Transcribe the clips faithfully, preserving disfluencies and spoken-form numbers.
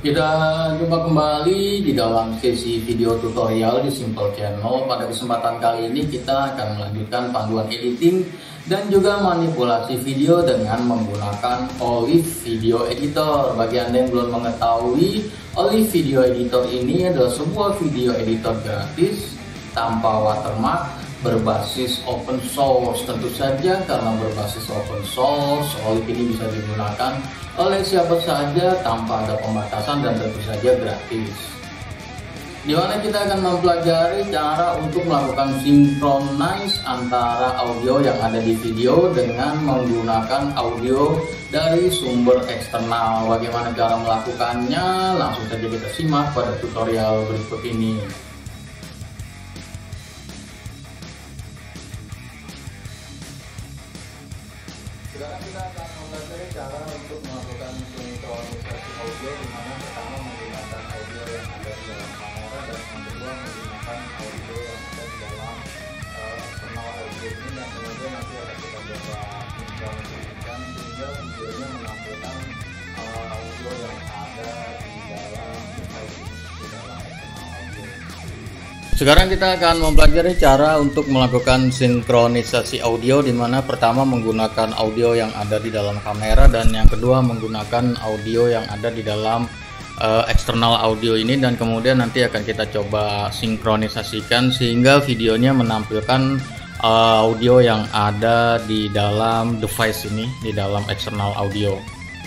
Kita jumpa kembali di dalam sesi video tutorial di Simple Channel. Pada kesempatan kali ini kita akan melanjutkan panduan editing dan juga manipulasi video dengan menggunakan Olive Video Editor. Bagi Anda yang belum mengetahui, Olive Video Editor ini adalah sebuah video editor gratis tanpa watermark, berbasis open source. Tentu saja karena berbasis open source, Olive ini bisa digunakan oleh siapa saja tanpa ada pembatasan dan tentu saja gratis. Di mana kita akan mempelajari cara untuk melakukan synchronize antara audio yang ada di video dengan menggunakan audio dari sumber eksternal. Bagaimana cara melakukannya? Langsung saja kita simak pada tutorial berikut ini. Sekarang kita akan mempelajari cara untuk melakukan sinkronisasi audio, di mana pertama menggunakan audio yang ada di dalam kamera dan yang kedua menggunakan audio yang ada di dalam uh, eksternal audio ini, dan kemudian nanti akan kita coba sinkronisasikan sehingga videonya menampilkan uh, audio yang ada di dalam device di dalam eksternal audio. Sekarang kita akan mempelajari cara untuk melakukan sinkronisasi audio, di mana pertama menggunakan audio yang ada di dalam kamera dan yang kedua menggunakan audio yang ada di dalam uh, eksternal audio ini, dan kemudian nanti akan kita coba sinkronisasikan sehingga videonya menampilkan uh, audio yang ada di dalam device ini, di dalam eksternal audio.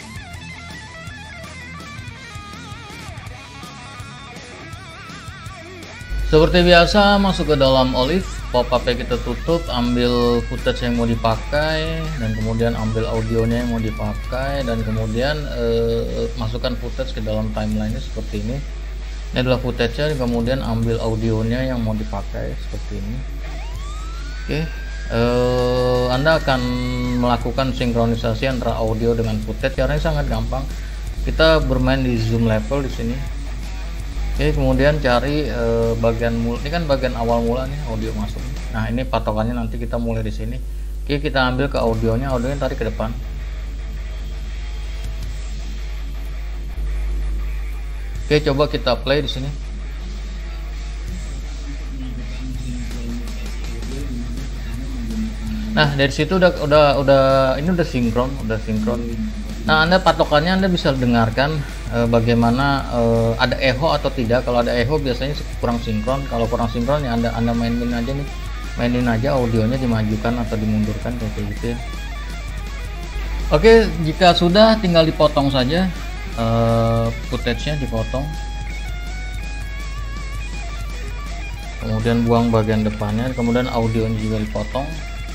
Seperti biasa, masuk ke dalam Olive, pop-up-nya kita tutup, ambil footage yang mau dipakai, dan kemudian ambil audionya yang mau dipakai, dan kemudian eh, masukkan footage ke dalam timeline-nya seperti ini. Ini adalah footage-nya, kemudian ambil audionya yang mau dipakai seperti ini. Oke, eh, Anda akan melakukan sinkronisasi antara audio dengan footage. Caranya sangat gampang. Kita bermain di zoom level di sini. Oke, kemudian cari eh, bagian mula. Ini kan bagian awal mula nih audio masuk. Nah, ini patokannya nanti kita mulai di sini. Oke, kita ambil ke audionya, audionya tarik ke depan. Oke, coba kita play di sini. Nah, dari situ udah udah udah ini udah sinkron, udah sinkron. Nah, Anda patokannya Anda bisa dengarkan e, bagaimana e, ada echo atau tidak. Kalau ada echo biasanya kurang sinkron. Kalau kurang sinkron ya Anda Anda mainin aja nih, mainin aja audionya, dimajukan atau dimundurkan kayak gitu ya. Oke, jika sudah tinggal dipotong saja e, footage-nya, dipotong. Kemudian buang bagian depannya, kemudian audionya juga dipotong.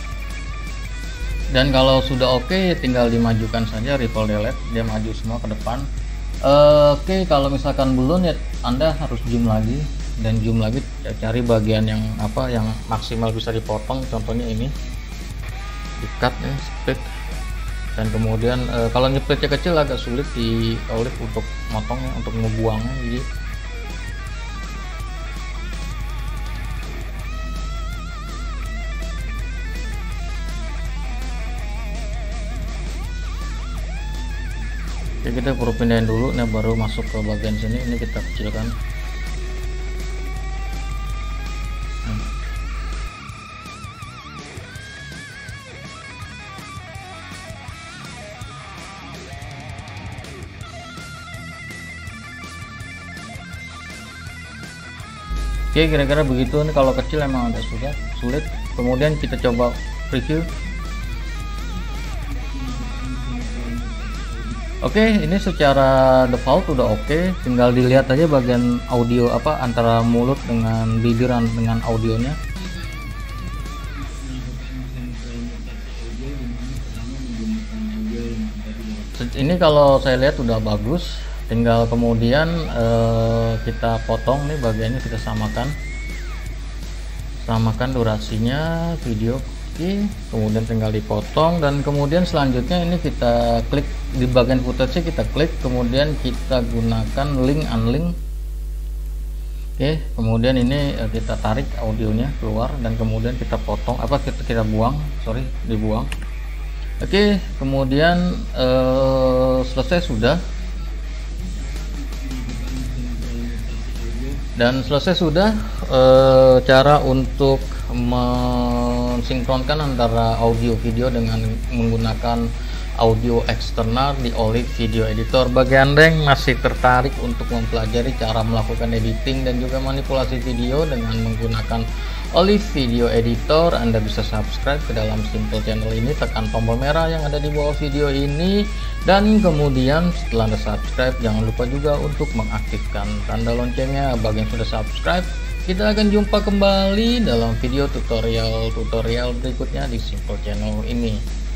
Dan kalau sudah oke, okay, tinggal dimajukan saja, ripple delete, dia maju semua ke depan. uh, Oke, okay, kalau misalkan belum ya Anda harus zoom lagi dan zoom lagi, cari bagian yang apa yang maksimal bisa dipotong. Contohnya ini, di cut ya, split. Dan kemudian uh, kalau nyeplitnya kecil agak sulit di Olive untuk motongnya, untuk ngebuangnya. Jadi Oke, kita perlu pindahin dulu, nah baru masuk ke bagian sini. Ini kita kecilkan. Hmm. Oke, kira-kira begitu. Nih kalau kecil emang agak sulit. Sulit. Kemudian kita coba preview. Oke, okay, ini secara default udah oke, okay. Tinggal dilihat aja bagian audio apa antara mulut dengan bibir dengan audionya. Ini kalau saya lihat udah bagus, tinggal kemudian eh, kita potong nih bagiannya, kita samakan, samakan durasinya video. Oke, kemudian tinggal dipotong, dan kemudian selanjutnya ini kita klik di bagian footage, kita klik, kemudian kita gunakan link unlink. Oke, kemudian ini kita tarik audionya keluar dan kemudian kita potong apa kita, kita buang, sorry dibuang. Oke, kemudian eh, selesai sudah. Dan selesai sudah e, cara untuk mensinkronkan antara audio video dengan menggunakan audio eksternal di Olive Video Editor. Bagi Anda yang masih tertarik untuk mempelajari cara melakukan editing dan juga manipulasi video dengan menggunakan Olive Video Editor, Anda bisa subscribe ke dalam Simple Channel ini, tekan tombol merah yang ada di bawah video ini, dan kemudian setelah Anda subscribe jangan lupa juga untuk mengaktifkan tanda loncengnya. Bagi yang sudah subscribe, kita akan jumpa kembali dalam video tutorial-tutorial berikutnya di Simple Channel ini.